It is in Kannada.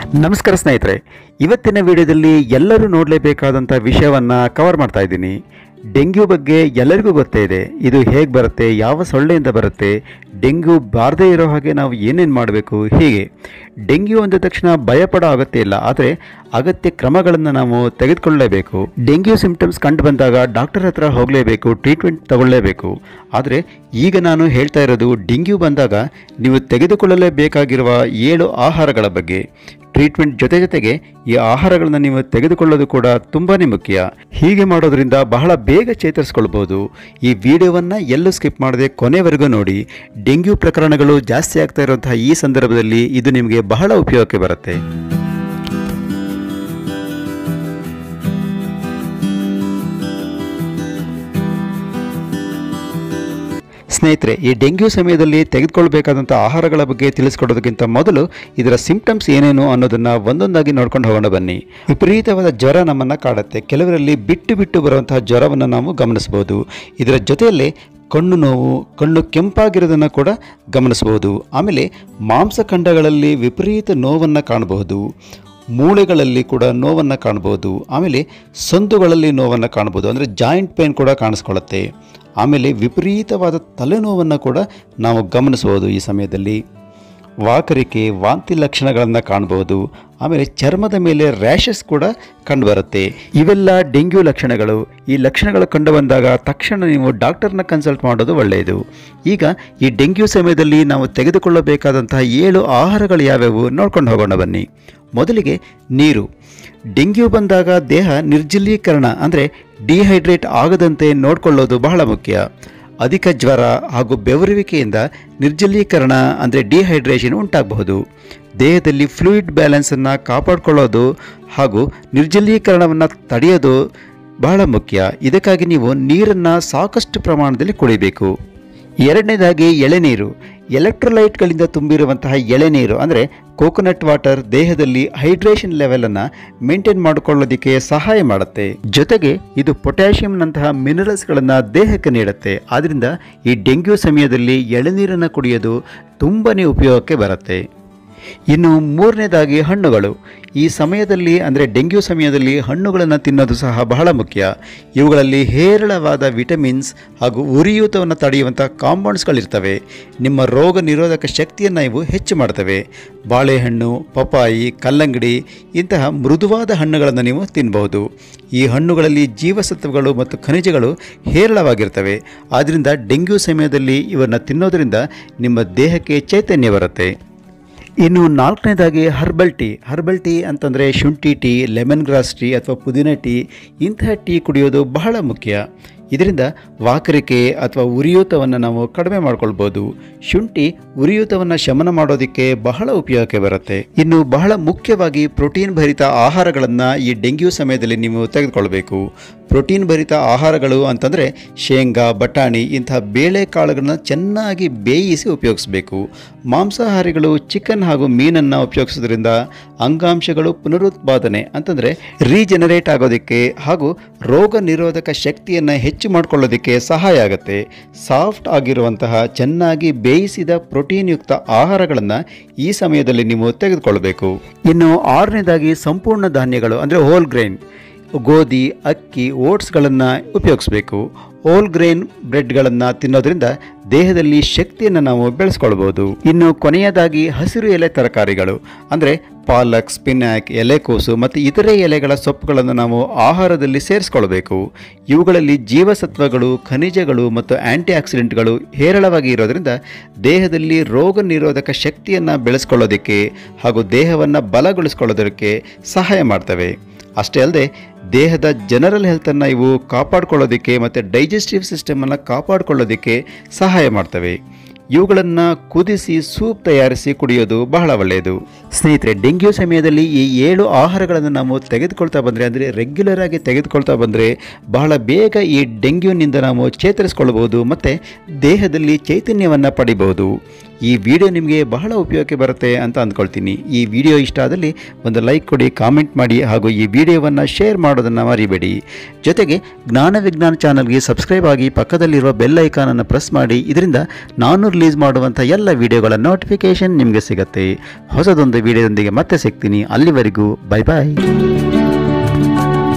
ನಮಸ್ಕಾರ ಸ್ನೇಹಿತರೆ, ಇವತ್ತಿನ ವಿಡಿಯೋದಲ್ಲಿ ಎಲ್ಲರೂ ನೋಡಲೇಬೇಕಾದಂಥ ವಿಷಯವನ್ನು ಕವರ್ ಮಾಡ್ತಾ ಇದ್ದೀನಿ. ಡೆಂಗ್ಯೂ ಬಗ್ಗೆ ಎಲ್ಲರಿಗೂ ಗೊತ್ತೇ ಇದೆ. ಇದು ಹೇಗೆ ಬರುತ್ತೆ, ಯಾವ ಸೊಳ್ಳೆಯಿಂದ ಬರುತ್ತೆ, ಡೆಂಗ್ಯೂ ಬಾರದೇ ಇರೋ ಹಾಗೆ ನಾವು ಏನೇನು ಮಾಡಬೇಕು, ಹೀಗೆ. ಡೆಂಗ್ಯೂ ಅಂದ ತಕ್ಷಣ ಭಯಪಡೋ ಅಗತ್ಯ ಇಲ್ಲ, ಆದರೆ ಅಗತ್ಯ ಕ್ರಮಗಳನ್ನು ನಾವು ತೆಗೆದುಕೊಳ್ಳಲೇಬೇಕು. ಡೆಂಗ್ಯೂ ಸಿಂಪ್ಟಮ್ಸ್ ಕಂಡು ಬಂದಾಗ ಡಾಕ್ಟರ್ ಹತ್ರ ಹೋಗಲೇಬೇಕು, ಟ್ರೀಟ್ಮೆಂಟ್ ತಗೊಳ್ಳೇಬೇಕು. ಆದರೆ ಈಗ ನಾನು ಹೇಳ್ತಾ ಇರೋದು ಡೆಂಗ್ಯೂ ಬಂದಾಗ ನೀವು ತೆಗೆದುಕೊಳ್ಳಲೇಬೇಕಾಗಿರುವ 7 ಆಹಾರಗಳ ಬಗ್ಗೆ. ಟ್ರೀಟ್ಮೆಂಟ್ ಜೊತೆಗೆ ಈ ಆಹಾರಗಳನ್ನು ನೀವು ತೆಗೆದುಕೊಳ್ಳೋದು ಕೂಡ ತುಂಬಾ ಮುಖ್ಯ. ಹೀಗೆ ಮಾಡೋದ್ರಿಂದ ಬಹಳ ಬೇಗ ಚೇತರಿಸ್ಕೊಳ್ಬೋದು. ಈ ವಿಡಿಯೋವನ್ನು ಎಲ್ಲೂ ಸ್ಕಿಪ್ ಮಾಡದೆ ಕೊನೆವರೆಗೂ ನೋಡಿ. ಡೆಂಗ್ಯೂ ಪ್ರಕರಣಗಳು ಜಾಸ್ತಿ ಆಗ್ತಾ ಇರುವಂತಹ ಈ ಸಂದರ್ಭದಲ್ಲಿ ಇದು ನಿಮಗೆ ಬಹಳ ಉಪಯೋಗಕ್ಕೆ ಬರುತ್ತೆ. ಸ್ನೇಹಿತರೆ, ಈ ಡೆಂಗ್ಯೂ ಸಮಯದಲ್ಲಿ ತೆಗೆದುಕೊಳ್ಬೇಕಾದಂಥ ಆಹಾರಗಳ ಬಗ್ಗೆ ತಿಳಿಸ್ಕೊಡೋದಕ್ಕಿಂತ ಮೊದಲು ಇದರ ಸಿಂಪ್ಟಮ್ಸ್ ಏನೇನು ಅನ್ನೋದನ್ನು ಒಂದೊಂದಾಗಿ ನೋಡ್ಕೊಂಡು ಹೋಗೋಣ ಬನ್ನಿ. ವಿಪರೀತವಾದ ಜ್ವರ ನಮ್ಮನ್ನು ಕಾಡುತ್ತೆ. ಕೆಲವರಲ್ಲಿ ಬಿಟ್ಟು ಬರುವಂತಹ ಜ್ವರವನ್ನು ನಾವು ಗಮನಿಸಬಹುದು. ಇದರ ಜೊತೆಯಲ್ಲೇ ಕಣ್ಣು ನೋವು, ಕಣ್ಣು ಕೆಂಪಾಗಿರೋದನ್ನು ಕೂಡ ಗಮನಿಸಬಹುದು. ಆಮೇಲೆ ಮಾಂಸಖಂಡಗಳಲ್ಲಿ ವಿಪರೀತ ನೋವನ್ನು ಕಾಣಬಹುದು. ಮೂಳೆಗಳಲ್ಲಿ ಕೂಡ ನೋವನ್ನು ಕಾಣ್ಬೋದು. ಆಮೇಲೆ ಸಂದುಗಳಲ್ಲಿ ನೋವನ್ನು ಕಾಣ್ಬೋದು, ಅಂದರೆ ಜಾಯಿಂಟ್ ಪೇನ್ ಕೂಡ ಕಾಣಿಸ್ಕೊಳ್ಳುತ್ತೆ. ಆಮೇಲೆ ವಿಪರೀತವಾದ ತಲೆನೋವನ್ನು ಕೂಡ ನಾವು ಗಮನಿಸಬಹುದು. ಈ ಸಮಯದಲ್ಲಿ ವಾಕರಿಕೆ, ವಾಂತಿ ಲಕ್ಷಣಗಳನ್ನು ಕಾಣಬಹುದು. ಆಮೇಲೆ ಚರ್ಮದ ಮೇಲೆ ರ್ಯಾಷಸ್ ಕೂಡ ಕಂಡುಬರುತ್ತೆ. ಇವೆಲ್ಲ ಡೆಂಗ್ಯೂ ಲಕ್ಷಣಗಳು. ಈ ಲಕ್ಷಣಗಳು ಕಂಡು ಬಂದಾಗ ತಕ್ಷಣ ನೀವು ಡಾಕ್ಟರ್ನ ಕನ್ಸಲ್ಟ್ ಮಾಡೋದು ಒಳ್ಳೆಯದು. ಈಗ ಈ ಡೆಂಗ್ಯೂ ಸಮಯದಲ್ಲಿ ನಾವು ತೆಗೆದುಕೊಳ್ಳಬೇಕಾದಂತಹ 7 ಆಹಾರಗಳು ಯಾವ್ಯಾವು ನೋಡ್ಕೊಂಡು ಹೋಗೋಣ ಬನ್ನಿ. ಮೊದಲಿಗೆ ನೀರು. ಡೆಂಗ್ಯೂ ಬಂದಾಗ ದೇಹ ನಿರ್ಜಲೀಕರಣ ಅಂದರೆ ಡಿಹೈಡ್ರೇಟ್ ಆಗದಂತೆ ನೋಡಿಕೊಳ್ಳೋದು ಬಹಳ ಮುಖ್ಯ. ಅಧಿಕ ಜ್ವರ ಹಾಗೂ ಬೆವರುವಿಕೆಯಿಂದ ನಿರ್ಜಲೀಕರಣ ಅಂದರೆ ಡಿಹೈಡ್ರೇಷನ್ ಉಂಟಾಗಬಹುದು. ದೇಹದಲ್ಲಿ ಫ್ಲೂಯಿಡ್ ಬ್ಯಾಲೆನ್ಸನ್ನು ಕಾಪಾಡಿಕೊಳ್ಳೋದು ಹಾಗೂ ನಿರ್ಜಲೀಕರಣವನ್ನು ತಡೆಯೋದು ಬಹಳ ಮುಖ್ಯ. ಇದಕ್ಕಾಗಿ ನೀವು ನೀರನ್ನು ಸಾಕಷ್ಟು ಪ್ರಮಾಣದಲ್ಲಿ ಕುಡಿಬೇಕು. ಎರಡನೇದಾಗಿ ಎಳೆನೀರು. ಎಲೆಕ್ಟ್ರೋಲೈಟ್ಗಳಿಂದ ತುಂಬಿರುವಂತಹ ಎಳೆನೀರು ಅಂದರೆ ಕೋಕೋನಟ್ ವಾಟರ್ ದೇಹದಲ್ಲಿ ಹೈಡ್ರೇಷನ್ ಲೆವೆಲನ್ನು ಮೇಂಟೈನ್ ಮಾಡಿಕೊಳ್ಳೋದಕ್ಕೆ ಸಹಾಯ ಮಾಡುತ್ತೆ. ಜೊತೆಗೆ ಇದು ಪೊಟ್ಯಾಷಿಯಂನಂತಹ ಮಿನರಲ್ಸ್ಗಳನ್ನು ದೇಹಕ್ಕೆ ನೀಡುತ್ತೆ. ಆದ್ದರಿಂದ ಈ ಡೆಂಗ್ಯೂ ಸಮಯದಲ್ಲಿ ಎಳೆನೀರನ್ನು ಕುಡಿಯೋದು ತುಂಬಾ ಉಪಯೋಗಕ್ಕೆ ಬರುತ್ತೆ. ಇನ್ನು ಮೂರನೇದಾಗಿ ಹಣ್ಣುಗಳು. ಈ ಸಮಯದಲ್ಲಿ ಅಂದರೆ ಡೆಂಗ್ಯೂ ಸಮಯದಲ್ಲಿ ಹಣ್ಣುಗಳನ್ನು ತಿನ್ನೋದು ಸಹ ಬಹಳ ಮುಖ್ಯ. ಇವುಗಳಲ್ಲಿ ಹೇರಳವಾದ ವಿಟಮಿನ್ಸ್ ಹಾಗೂ ಉರಿಯೂತವನ್ನು ತಡೆಯುವಂಥ ಕಾಂಪೌಂಡ್ಸ್ಗಳಿರ್ತವೆ. ನಿಮ್ಮ ರೋಗ ನಿರೋಧಕ ಶಕ್ತಿಯನ್ನು ಇವು ಹೆಚ್ಚು ಮಾಡ್ತವೆ. ಬಾಳೆಹಣ್ಣು, ಪಪಾಯಿ, ಕಲ್ಲಂಗಡಿ ಇಂತಹ ಮೃದುವಾದ ಹಣ್ಣುಗಳನ್ನು ನೀವು ತಿನ್ನಬಹುದು. ಈ ಹಣ್ಣುಗಳಲ್ಲಿ ಜೀವಸತ್ವಗಳು ಮತ್ತು ಖನಿಜಗಳು ಹೇರಳವಾಗಿರ್ತವೆ. ಆದ್ದರಿಂದ ಡೆಂಗ್ಯೂ ಸಮಯದಲ್ಲಿ ಇವನ್ನು ತಿನ್ನೋದರಿಂದ ನಿಮ್ಮ ದೇಹಕ್ಕೆ ಚೈತನ್ಯ ಬರುತ್ತೆ. ಇನ್ನು ನಾಲ್ಕನೇದಾಗಿ ಹರ್ಬಲ್ ಟೀ ಅಂತಂದರೆ ಶುಂಠಿ ಟೀ, ಲೆಮನ್ ಗ್ರಾಸ್ ಟೀ ಅಥವಾ ಪುದೀನ ಟೀ ಇಂತಹ ಟೀ ಕುಡಿಯೋದು ಬಹಳ ಮುಖ್ಯ. ಇದರಿಂದ ವಾಕರಿಕೆ ಅಥವಾ ಉರಿಯೂತವನ್ನು ನಾವು ಕಡಿಮೆ ಮಾಡ್ಕೊಳ್ಬೋದು. ಶುಂಠಿ ಉರಿಯೂತವನ್ನು ಶಮನ ಮಾಡೋದಕ್ಕೆ ಬಹಳ ಉಪಯೋಗಕ್ಕೆ ಬರುತ್ತೆ. ಇನ್ನು ಬಹಳ ಮುಖ್ಯವಾಗಿ ಪ್ರೋಟೀನ್ ಭರಿತ ಆಹಾರಗಳನ್ನು ಈ ಡೆಂಗ್ಯೂ ಸಮಯದಲ್ಲಿ ನೀವು ತೆಗೆದುಕೊಳ್ಬೇಕು. ಪ್ರೋಟೀನ್ ಭರಿತ ಆಹಾರಗಳು ಅಂತಂದರೆ ಶೇಂಗಾ, ಬಟಾಣಿ ಇಂತಹ ಬೇಳೆಕಾಳುಗಳನ್ನು ಚೆನ್ನಾಗಿ ಬೇಯಿಸಿ ಉಪಯೋಗಿಸಬೇಕು. ಮಾಂಸಾಹಾರಿಗಳು ಚಿಕನ್ ಹಾಗೂ ಮೀನನ್ನು ಉಪಯೋಗಿಸೋದ್ರಿಂದ ಅಂಗಾಂಶಗಳು ಪುನರುತ್ಪಾದನೆ ಅಂತಂದರೆ ರೀಜನರೇಟ್ ಆಗೋದಕ್ಕೆ ಹಾಗೂ ರೋಗ ನಿರೋಧಕ ಶಕ್ತಿಯನ್ನು ಹೆಚ್ಚು ಮಾಡಿಕೊಳ್ಳೋದಕ್ಕೆ ಸಹಾಯ ಆಗುತ್ತೆ. ಸಾಫ್ಟ್ ಆಗಿರುವಂತಹ ಚೆನ್ನಾಗಿ ಬೇಯಿಸಿದ ಪ್ರೋಟೀನ್ ಯುಕ್ತ ಆಹಾರಗಳನ್ನು ಈ ಸಮಯದಲ್ಲಿ ನೀವು ತೆಗೆದುಕೊಳ್ಬೇಕು. ಇನ್ನು ಆರನೇದಾಗಿ ಸಂಪೂರ್ಣ ಧಾನ್ಯಗಳು ಅಂದರೆ ಹೋಲ್ ಗ್ರೈನ್, ಗೋಧಿ, ಅಕ್ಕಿ, ಓಟ್ಸ್ಗಳನ್ನು ಉಪಯೋಗಿಸಬೇಕು. ಹೋಲ್ ಗ್ರೈನ್ ಬ್ರೆಡ್ಗಳನ್ನು ತಿನ್ನೋದ್ರಿಂದ ದೇಹದಲ್ಲಿ ಶಕ್ತಿಯನ್ನು ನಾವು ಬೆಳೆಸ್ಕೊಳ್ಬೋದು. ಇನ್ನು ಕೊನೆಯದಾಗಿ ಹಸಿರು ಎಲೆ ತರಕಾರಿಗಳು ಅಂದರೆ ಪಾಲಕ್, ಸ್ಪಿನಾಕ್, ಎಲೆಕೋಸು ಮತ್ತು ಇತರೆ ಎಲೆಗಳ ಸೊಪ್ಪುಗಳನ್ನು ನಾವು ಆಹಾರದಲ್ಲಿ ಸೇರಿಸ್ಕೊಳ್ಬೇಕು. ಇವುಗಳಲ್ಲಿ ಜೀವಸತ್ವಗಳು, ಖನಿಜಗಳು ಮತ್ತು ಆ್ಯಂಟಿ ಆಕ್ಸಿಡೆಂಟ್ಗಳು ಹೇರಳವಾಗಿ ಇರೋದರಿಂದ ದೇಹದಲ್ಲಿ ರೋಗ ನಿರೋಧಕ ಶಕ್ತಿಯನ್ನು ಬೆಳೆಸ್ಕೊಳ್ಳೋದಕ್ಕೆ ಹಾಗೂ ದೇಹವನ್ನು ಬಲಗೊಳಿಸ್ಕೊಳ್ಳೋದಕ್ಕೆ ಸಹಾಯ ಮಾಡ್ತವೆ. ಅಷ್ಟೇ ಅಲ್ಲದೆ ದೇಹದ ಜನರಲ್ ಹೆಲ್ತನ್ನು ಇವು ಕಾಪಾಡಿಕೊಳ್ಳೋದಕ್ಕೆ ಮತ್ತು ಡೈಜೆಸ್ಟಿವ್ ಸಿಸ್ಟಮನ್ನು ಕಾಪಾಡಿಕೊಳ್ಳೋದಕ್ಕೆ ಸಹಾಯ ಮಾಡ್ತವೆ. ಇವುಗಳನ್ನು ಕುದಿಸಿ ಸೂಪ್ ತಯಾರಿಸಿ ಕುಡಿಯೋದು ಬಹಳ ಒಳ್ಳೆಯದು. ಸ್ನೇಹಿತರೆ, ಡೆಂಗ್ಯೂ ಸಮಯದಲ್ಲಿ ಈ 7 ಆಹಾರಗಳನ್ನು ನಾವು ತೆಗೆದುಕೊಳ್ತಾ ಬಂದರೆ ಅಂದರೆ ರೆಗ್ಯುಲರ್ ಆಗಿ ತೆಗೆದುಕೊಳ್ತಾ ಬಂದರೆ ಬಹಳ ಬೇಗ ಈ ಡೆಂಗ್ಯೂನಿಂದ ನಾವು ಚೇತರಿಸ್ಕೊಳ್ಬೋದು ಮತ್ತು ದೇಹದಲ್ಲಿ ಚೈತನ್ಯವನ್ನು ಪಡಿಬಹುದು. ಈ ವಿಡಿಯೋ ನಿಮಗೆ ಬಹಳ ಉಪಯೋಗಕ್ಕೆ ಬರುತ್ತೆ ಅಂತ ಅಂದ್ಕೊಳ್ತೀನಿ. ಈ ವಿಡಿಯೋ ಇಷ್ಟ ಆದಲ್ಲಿ ಒಂದು ಲೈಕ್ ಕೊಡಿ, ಕಾಮೆಂಟ್ ಮಾಡಿ ಹಾಗೂ ಈ ವಿಡಿಯೋವನ್ನು ಶೇರ್ ಮಾಡೋದನ್ನು ಮರಿಬೇಡಿ. ಜೊತೆಗೆ ಜ್ಞಾನ ವಿಜ್ಞಾನ ಚಾನಲ್ಗೆ ಸಬ್ಸ್ಕ್ರೈಬ್ ಆಗಿ ಪಕ್ಕದಲ್ಲಿರುವ ಬೆಲ್ ಐಕಾನನ್ನು ಪ್ರೆಸ್ ಮಾಡಿ. ಇದರಿಂದ ನಾನು ರಿಲೀಸ್ ಮಾಡುವಂಥ ಎಲ್ಲ ವಿಡಿಯೋಗಳ ನೋಟಿಫಿಕೇಷನ್ ನಿಮಗೆ ಸಿಗುತ್ತೆ. ಹೊಸದೊಂದು ವಿಡಿಯೋದೊಂದಿಗೆ ಮತ್ತೆ ಸಿಗ್ತೀನಿ. ಅಲ್ಲಿವರೆಗೂ ಬೈ ಬಾಯ್.